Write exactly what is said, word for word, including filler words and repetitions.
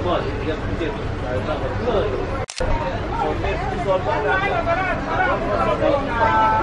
Mole, dia pedir. Aí eu tava, mano, eu meto os olhos pra cá.